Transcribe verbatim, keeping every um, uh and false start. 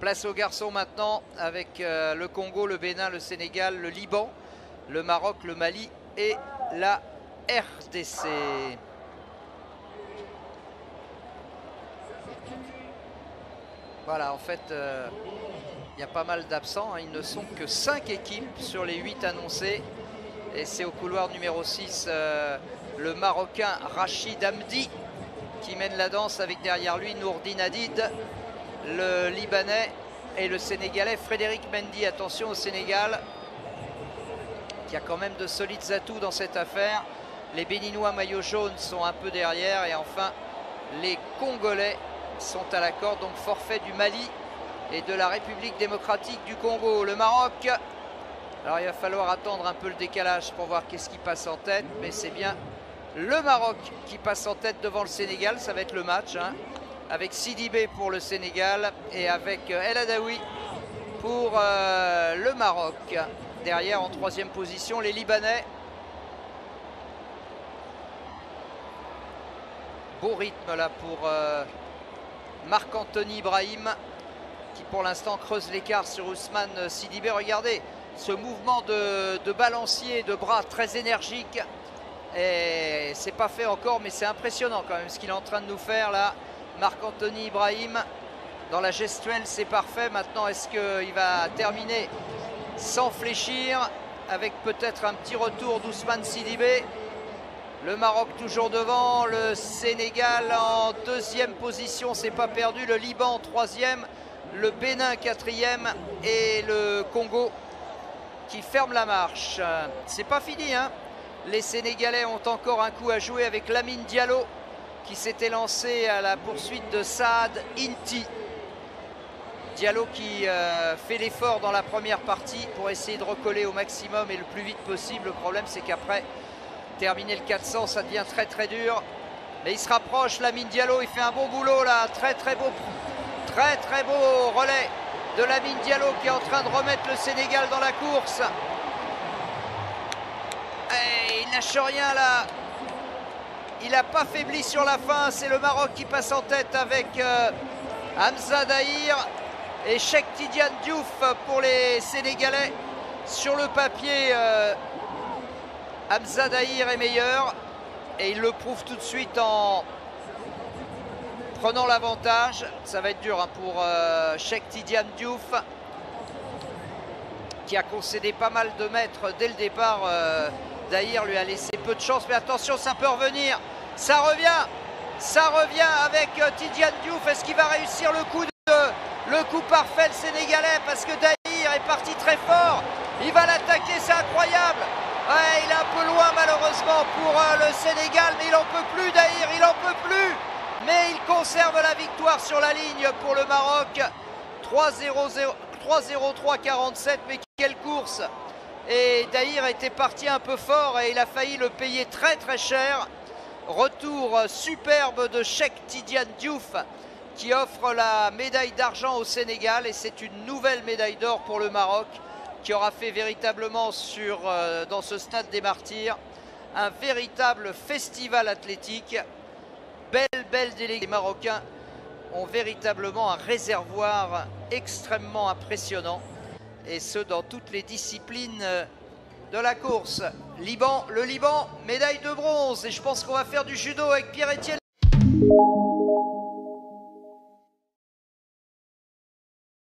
Place aux garçons maintenant avec euh, le Congo, le Bénin, le Sénégal, le Liban, le Maroc, le Mali et la R D C. Voilà, en fait, euh, il y a pas mal d'absents. Hein. Ils ne sont que cinq équipes sur les huit annoncées. Et c'est au couloir numéro six, euh, le Marocain Rachid Hamdi qui mène la danse avec derrière lui Nourdine Hadid, le Libanais et le Sénégalais Frédéric Mendy. Attention au Sénégal qui a quand même de solides atouts dans cette affaire. Les Béninois maillot jaune sont un peu derrière et enfin les Congolais sont à la corde. Donc forfait du Mali et de la République démocratique du Congo. Le Maroc, alors il va falloir attendre un peu le décalage pour voir qu'est-ce qui passe en tête, mais c'est bien le Maroc qui passe en tête devant le Sénégal. Ça va être le match, hein, avec Sidibé pour le Sénégal et avec El Adaoui pour euh, le Maroc. Derrière, en troisième position, les Libanais. Beau rythme là pour euh, Marc-Anthony Ibrahim, qui pour l'instant creuse l'écart sur Ousmane Sidibé. Regardez ce mouvement de, de balancier, de bras très énergique. Et c'est pas fait encore, mais c'est impressionnant quand même ce qu'il est en train de nous faire là. Marc-Anthony Ibrahim, dans la gestuelle, c'est parfait. Maintenant, est-ce qu'il va terminer sans fléchir, avec peut-être un petit retour d'Ousmane Sidibé? Le Maroc toujours devant, le Sénégal en deuxième position, c'est pas perdu. Le Liban en troisième, le Bénin quatrième et le Congo qui ferme la marche. C'est pas fini, hein. Les Sénégalais ont encore un coup à jouer avec Lamine Diallo qui s'était lancé à la poursuite de Saad Inti. Diallo qui euh, fait l'effort dans la première partie pour essayer de recoller au maximum et le plus vite possible. Le problème, c'est qu'après terminer le quatre cents, ça devient très très dur. Mais il se rapproche, Lamine Diallo, il fait un bon boulot là. Très très beau, très très beau relais de Lamine Diallo qui est en train de remettre le Sénégal dans la course. Et il lâche rien là. Il n'a pas faibli sur la fin. C'est le Maroc qui passe en tête avec euh, Hamza Dahir et Cheikh Tidiane Diouf pour les Sénégalais. Sur le papier, euh, Hamza Dahir est meilleur et il le prouve tout de suite en prenant l'avantage. Ça va être dur hein, pour euh, Cheikh Tidiane Diouf qui a concédé pas mal de mètres dès le départ. euh, Dahir lui a laissé peu de chance, mais attention, ça peut revenir. Ça revient, ça revient avec euh, Tidiane Diouf. Est-ce qu'il va réussir le coup, de, le coup parfait, le Sénégalais? Parce que Dahir est parti très fort. Il va l'attaquer, c'est incroyable. Ouais, il est un peu loin malheureusement pour euh, le Sénégal, mais il n'en peut plus, Dahir, il n'en peut plus. Mais il conserve la victoire sur la ligne pour le Maroc. trois zéro trois quarante-sept, mais quelle course! Et Dahir était parti un peu fort et il a failli le payer très très cher. Retour superbe de Cheikh Tidiane Diouf qui offre la médaille d'argent au Sénégal et c'est une nouvelle médaille d'or pour le Maroc qui aura fait véritablement sur, euh, dans ce stade des Martyrs un véritable festival athlétique. Belle belle déléguée. Les Marocains ont véritablement un réservoir extrêmement impressionnant. Et ce dans toutes les disciplines de la course. Liban, le Liban, médaille de bronze. Et je pense qu'on va faire du judo avec Pierre-Étienne.